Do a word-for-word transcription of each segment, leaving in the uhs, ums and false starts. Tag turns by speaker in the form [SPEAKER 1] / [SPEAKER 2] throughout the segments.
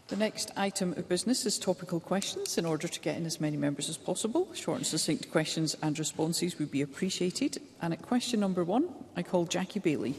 [SPEAKER 1] The next item of business is topical questions. In order to get in as many members as possible, short and succinct questions and responses would be appreciated. And at question number one, I call Jackie Bailey.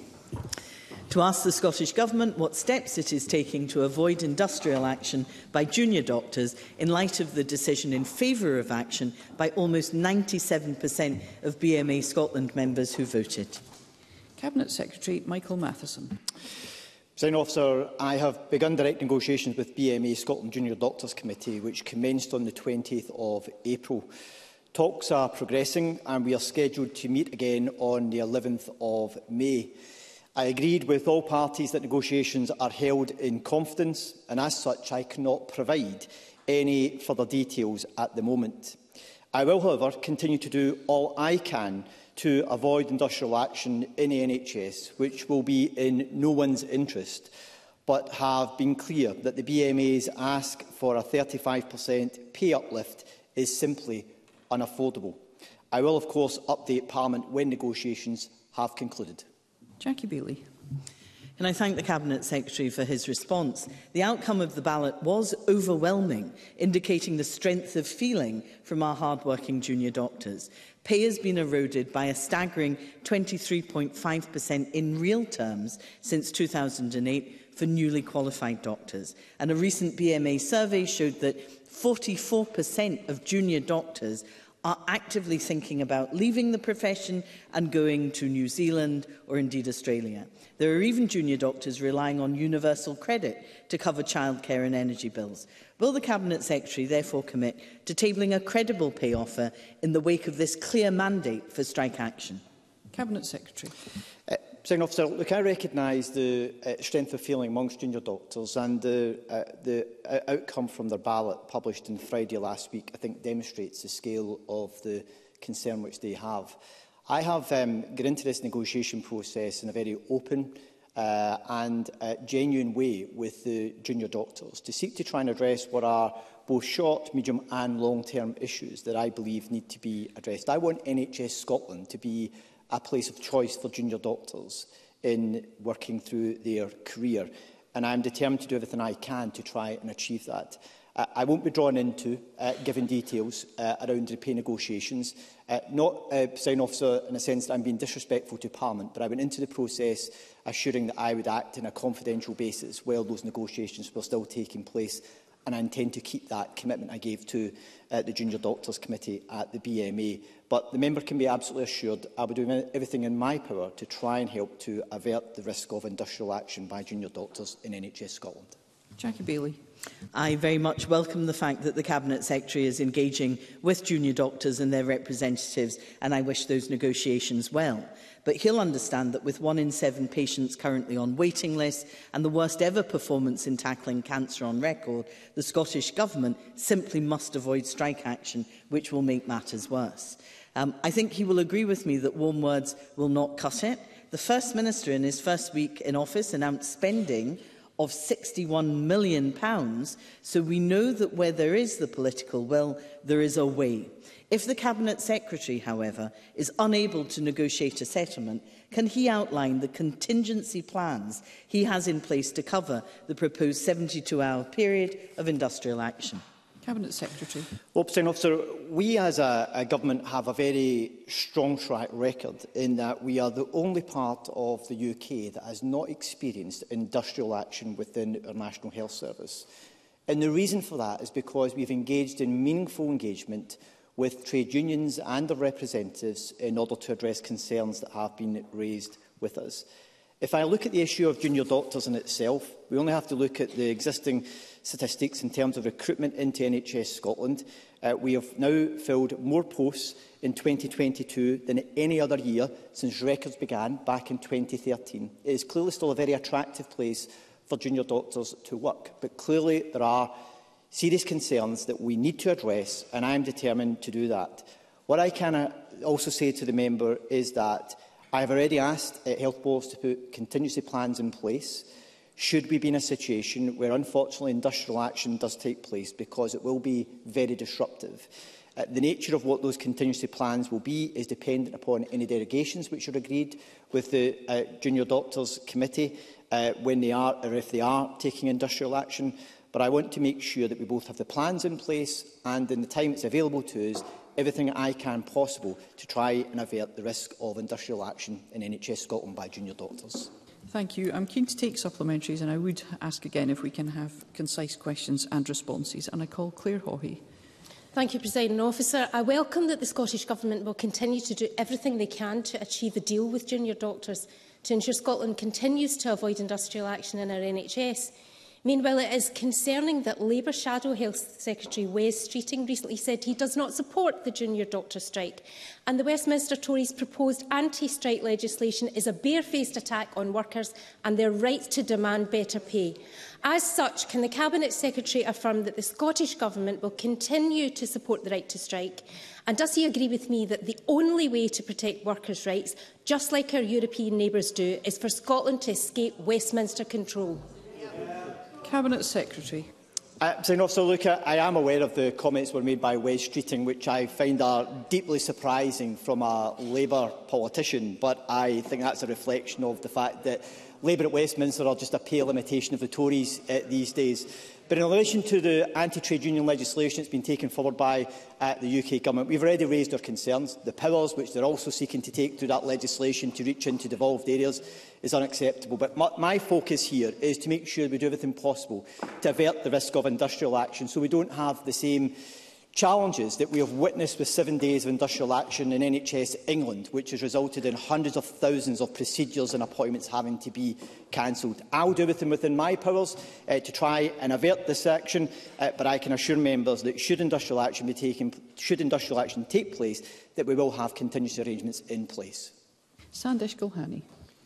[SPEAKER 2] To ask the Scottish Government what steps it is taking to avoid industrial action by junior doctors in light of the decision in favour of action by almost ninety-seven percent of B M A Scotland members who voted.
[SPEAKER 1] Cabinet Secretary Michael Matheson.
[SPEAKER 3] Presiding Officer, I have begun direct negotiations with B M A Scotland Junior Doctors Committee, which commenced on the twentieth of April. Talks are progressing and we are scheduled to meet again on the eleventh of May. I agreed with all parties that negotiations are held in confidence, and as such I cannot provide any further details at the moment. I will, however, continue to do all I can to avoid industrial action in the N H S, which will be in no one's interest, but have been clear that the B M A's ask for a thirty-five percent pay uplift is simply unaffordable. I will, of course, update Parliament when negotiations have concluded.
[SPEAKER 1] Jackie Bailey.
[SPEAKER 2] And I thank the Cabinet Secretary for his response. The outcome of the ballot was overwhelming, indicating the strength of feeling from our hard-working junior doctors. Pay has been eroded by a staggering twenty-three point five percent in real terms since two thousand eight for newly qualified doctors. And a recent B M A survey showed that forty-four percent of junior doctors are actively thinking about leaving the profession and going to New Zealand or indeed Australia. There are even junior doctors relying on universal credit to cover childcare and energy bills. Will the Cabinet Secretary therefore commit to tabling a credible pay offer in the wake of this clear mandate for strike action?
[SPEAKER 1] Cabinet Secretary.
[SPEAKER 3] Uh, Presiding Officer, look, I recognise the uh, strength of feeling amongst junior doctors, and the, uh, the uh, outcome from their ballot published on Friday last week, I think, demonstrates the scale of the concern which they have. I have um, got into this negotiation process in a very open uh, and uh, genuine way with the junior doctors to seek to try and address what are both short, medium and long-term issues that I believe need to be addressed. I want N H S Scotland to be a place of choice for junior doctors in working through their career, and I am determined to do everything I can to try and achieve that. Uh, I won't be drawn into uh, giving details uh, around the pay negotiations, uh, not, uh, Presiding Officer, in a sense that I'm being disrespectful to Parliament, but I went into the process assuring that I would act on a confidential basis while those negotiations were still taking place, and I intend to keep that commitment I gave to uh, the Junior Doctors Committee at the B M A. But the member can be absolutely assured I will do everything in my power to try and help to avert the risk of industrial action by junior doctors in N H S Scotland.
[SPEAKER 1] Jackie Bailey.
[SPEAKER 2] I very much welcome the fact that the Cabinet Secretary is engaging with junior doctors and their representatives, and I wish those negotiations well. But he'll understand that with one in seven patients currently on waiting lists and the worst ever performance in tackling cancer on record, the Scottish Government simply must avoid strike action, which will make matters worse. Um, I think he will agree with me that warm words will not cut it. The First Minister, in his first week in office, announced spending of sixty-one million pounds, so we know that where there is the political will, there is a way. If the Cabinet Secretary, however, is unable to negotiate a settlement, can he outline the contingency plans he has in place to cover the proposed seventy-two hour period of industrial action?
[SPEAKER 1] Cabinet Secretary.
[SPEAKER 3] Well, Presiding Officer, we as a, a government have a very strong track record in that we are the only part of the U K that has not experienced industrial action within our National Health Service. And the reason for that is because we've engaged in meaningful engagement with trade unions and their representatives in order to address concerns that have been raised with us. If I look at the issue of junior doctors in itself, we only have to look at the existing statistics in terms of recruitment into N H S Scotland. Uh, we have now filled more posts in twenty twenty-two than any other year since records began back in twenty thirteen. It is clearly still a very attractive place for junior doctors to work, but clearly there are serious concerns that we need to address, and I am determined to do that. What I can also say to the member is that I have already asked uh, health boards to put contingency plans in place should we be in a situation where, unfortunately, industrial action does take place, because it will be very disruptive. Uh, the nature of what those contingency plans will be is dependent upon any derogations which are agreed with the uh, Junior Doctors Committee uh, when they are, or if they are, taking industrial action. but I want to make sure that we both have the plans in place and, in the time it's available to us, everything I can possible to try and avert the risk of industrial action in N H S Scotland by junior doctors.
[SPEAKER 1] Thank you. I'm keen to take supplementaries, and I would ask again if we can have concise questions and responses. And I call Claire Haughey.
[SPEAKER 4] Thank you, Presiding Officer. I welcome that the Scottish Government will continue to do everything they can to achieve a deal with junior doctors to ensure Scotland continues to avoid industrial action in our N H S. Meanwhile, it is concerning that Labour Shadow Health Secretary Wes Streeting recently said he does not support the junior doctor strike, and the Westminster Tories' proposed anti-strike legislation is a barefaced attack on workers and their right to demand better pay. As such, can the Cabinet Secretary affirm that the Scottish Government will continue to support the right to strike? And does he agree with me that the only way to protect workers' rights, just like our European neighbours do, is for Scotland to escape Westminster control?
[SPEAKER 1] Cabinet Secretary.
[SPEAKER 3] Uh, so, also, look, I am aware of the comments were made by Wes Streeting, which I find are deeply surprising from a Labour politician, but I think that's a reflection of the fact that Labour at Westminster are just a pale imitation of the Tories uh, these days. But in relation to the anti-trade union legislation that's been taken forward by uh, the U K Government, we've already raised our concerns. The powers which they're also seeking to take through that legislation to reach into devolved areas is unacceptable. But my, my focus here is to make sure we do everything possible to avert the risk of industrial action, so we don't have the same challenges that we have witnessed with seven days of industrial action in N H S England, which has resulted in hundreds of thousands of procedures and appointments having to be cancelled. I will do everything within my powers uh, to try and avert this action, uh, but I can assure members that should industrial action be taken, should industrial action take place, that we will have contingency arrangements in place.
[SPEAKER 1] Sandesh Gulhani.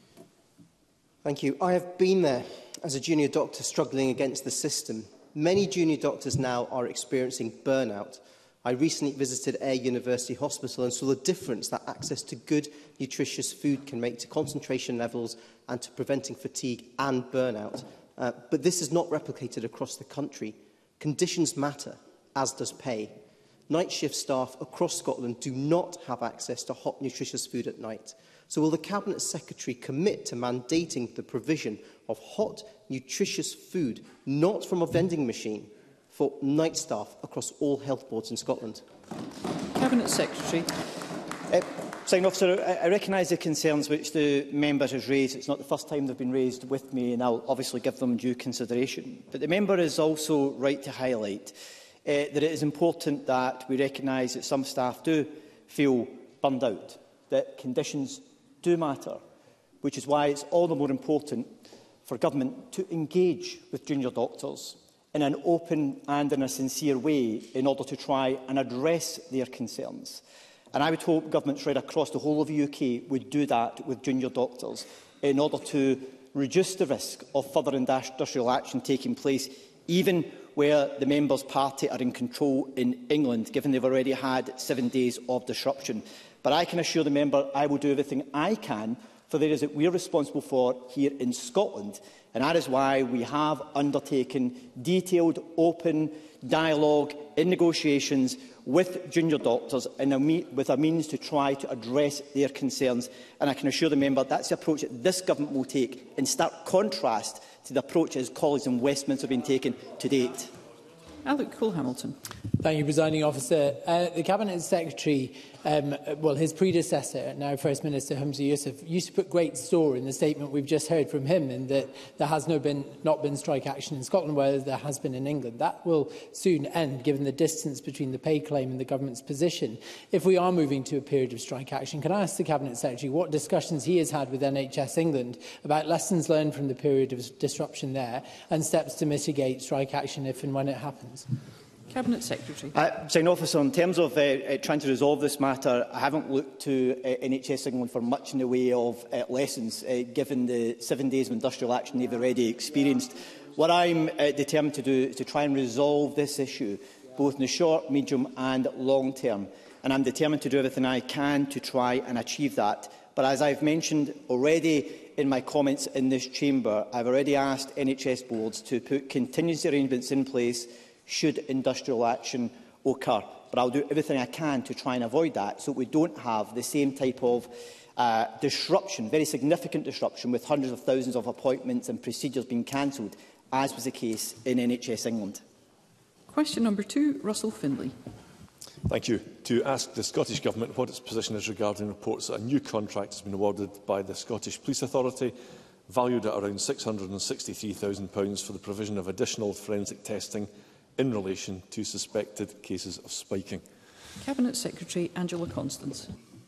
[SPEAKER 5] Thank you. I have been there as a junior doctor struggling against the system. Many junior doctors now are experiencing burnout. I recently visited Ayr University Hospital and saw the difference that access to good, nutritious food can make to concentration levels and to preventing fatigue and burnout. Uh, but this is not replicated across the country. Conditions matter, as does pay. Night shift staff across Scotland do not have access to hot, nutritious food at night. So will the Cabinet Secretary commit to mandating the provision of hot, nutritious food, not from a vending machine, for night staff across all health boards in Scotland?
[SPEAKER 1] Cabinet Secretary.
[SPEAKER 3] Uh, Signing Officer, I, I recognise the concerns which the member has raised. It's not the first time they've been raised with me, and I'll obviously give them due consideration. But the member is also right to highlight uh, that it is important that we recognise that some staff do feel burned out, that conditions do matter, which is why it's all the more important for government to engage with junior doctors in an open and in a sincere way in order to try and address their concerns. And I would hope governments right across the whole of the U K would do that with junior doctors in order to reduce the risk of further industrial action taking place, even where the member's party are in control in England, given they've already had seven days of disruption. But I can assure the member I will do everything I can for the areas that we are responsible for here in Scotland. And that is why we have undertaken detailed, open dialogue in negotiations with junior doctors and a me with a means to try to address their concerns. And I can assure the member that's the approach that this government will take, in stark contrast to the approach his colleagues in Westminster have been taking to date.
[SPEAKER 1] Alec Cole-Hamilton.
[SPEAKER 6] Thank you, Presiding Officer. Uh, the Cabinet Secretary, um, well, his predecessor, now First Minister Humza Yousaf, used to put great store in the statement we've just heard from him, in that there has no been, not been strike action in Scotland, whereas there has been in England. That will soon end, given the distance between the pay claim and the government's position. If we are moving to a period of strike action, can I ask the Cabinet Secretary what discussions he has had with N H S England about lessons learned from the period of disruption there and steps to mitigate strike action if and when it happens?
[SPEAKER 1] Cabinet Secretary.
[SPEAKER 3] Uh, Signing Officer, in terms of uh, uh, trying to resolve this matter, I haven't looked to uh, N H S England for much in the way of uh, lessons, uh, given the seven days of industrial action they've already experienced. What I'm uh, determined to do is to try and resolve this issue, both in the short, medium and long term. And I'm determined to do everything I can to try and achieve that. But as I've mentioned already in my comments in this chamber, I've already asked N H S boards to put contingency arrangements in place should industrial action occur. But I'll do everything I can to try and avoid that, so we don't have the same type of uh, disruption, very significant disruption, with hundreds of thousands of appointments and procedures being cancelled, as was the case in N H S England.
[SPEAKER 1] Question number two, Russell Finlay.
[SPEAKER 7] Thank you. To ask the Scottish Government what its position is regarding reports that a new contract has been awarded by the Scottish Police Authority, valued at around six hundred and sixty-three thousand pounds for the provision of additional forensic testing in relation to suspected cases of spiking.
[SPEAKER 1] Cabinet Secretary Angela Constance.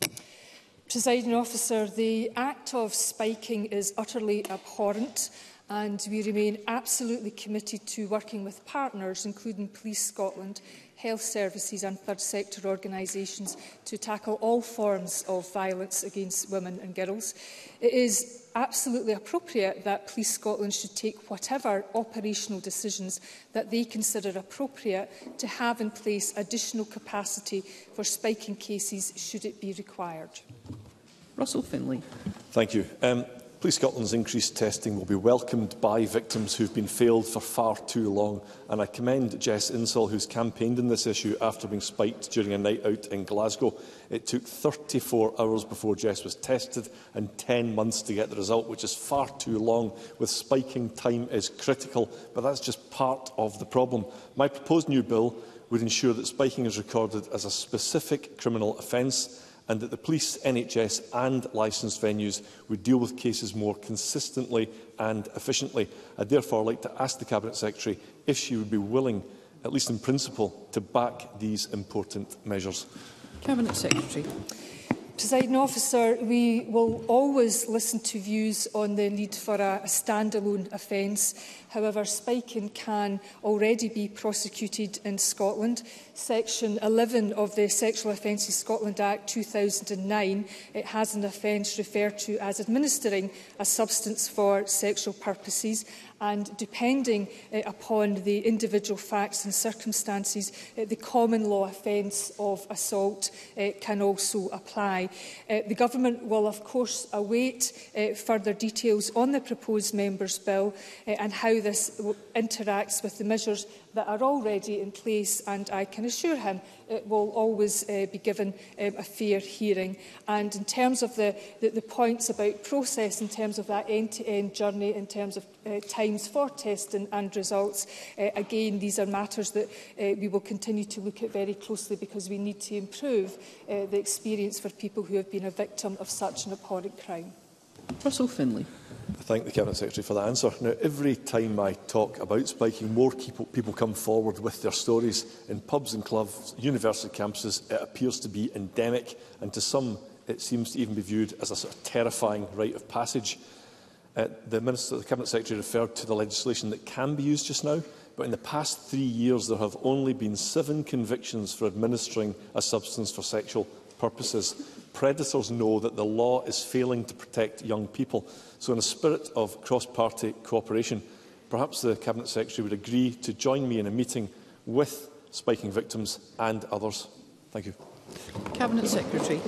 [SPEAKER 8] Presiding Officer, the act of spiking is utterly abhorrent, and we remain absolutely committed to working with partners, including Police Scotland, health services and third sector organisations, to tackle all forms of violence against women and girls. It is absolutely appropriate that Police Scotland should take whatever operational decisions that they consider appropriate to have in place additional capacity for spiking cases should it be required.
[SPEAKER 1] Russell Finlay.
[SPEAKER 7] Thank you. Um, Police Scotland's increased testing will be welcomed by victims who have been failed for far too long, and I commend Jess Insall, who's campaigned on this issue after being spiked during a night out in Glasgow. It took thirty-four hours before Jess was tested and ten months to get the result, which is far too long. With spiking, time is critical, but that's just part of the problem. My proposed new bill would ensure that spiking is recorded as a specific criminal offence, and that the police, N H S and licensed venues would deal with cases more consistently and efficiently. I'd therefore like to ask the Cabinet Secretary if she would be willing, at least in principle, to back these important measures.
[SPEAKER 1] Cabinet Secretary.
[SPEAKER 8] Presiding Officer, we will always listen to views on the need for a, a stand-alone offence. However, spiking can already be prosecuted in Scotland. Section eleven of the Sexual Offences Scotland Act two thousand nine it has an offence referred to as administering a substance for sexual purposes, and depending uh, upon the individual facts and circumstances, uh, the common law offence of assault uh, can also apply. Uh, the Government will, of course, await uh, further details on the proposed Members' Bill uh, and how this interacts with the measures that are already in place, and I can assure him it will always uh, be given um, a fair hearing. And in terms of the, the, the points about process, in terms of that end-to-end journey, in terms of uh, times for testing and results, uh, again, these are matters that uh, we will continue to look at very closely, because we need to improve uh, the experience for people who have been a victim of such an abhorrent crime.
[SPEAKER 1] Russell Finlay.
[SPEAKER 7] I thank the Cabinet Secretary for that answer. Now, every time I talk about spiking, more people, people come forward with their stories. In pubs and clubs, university campuses, it appears to be endemic, and to some it seems to even be viewed as a sort of terrifying rite of passage. Uh, the Minister, the Cabinet Secretary referred to the legislation that can be used just now, but in the past three years there have only been seven convictions for administering a substance for sexual purposes. Predators know that the law is failing to protect young people. So in a spirit of cross-party cooperation, perhaps the Cabinet Secretary would agree to join me in a meeting with spiking victims and others. Thank you.
[SPEAKER 1] Cabinet Secretary.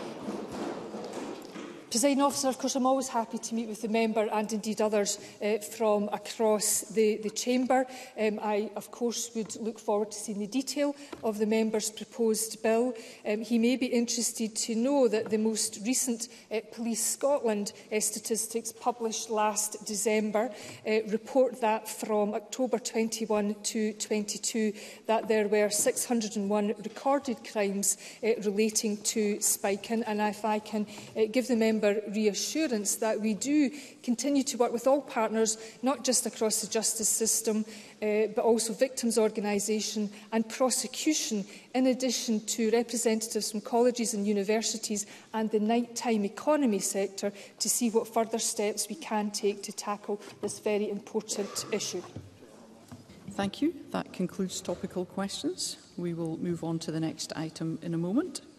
[SPEAKER 8] Presiding Officer, of course, I'm always happy to meet with the member and indeed others uh, from across the, the chamber. Um, I, of course, would look forward to seeing the detail of the member's proposed bill. Um, he may be interested to know that the most recent uh, Police Scotland uh, statistics published last December uh, report that from October twenty-one to twenty-two that there were six hundred and one recorded crimes uh, relating to spiking. And if I can uh, give the member reassurance that we do continue to work with all partners, not just across the justice system, uh, but also victims' organisation and prosecution, in addition to representatives from colleges and universities and the nighttime economy sector, to see what further steps we can take to tackle this very important issue.
[SPEAKER 1] Thank you. That concludes topical questions. We will move on to the next item in a moment.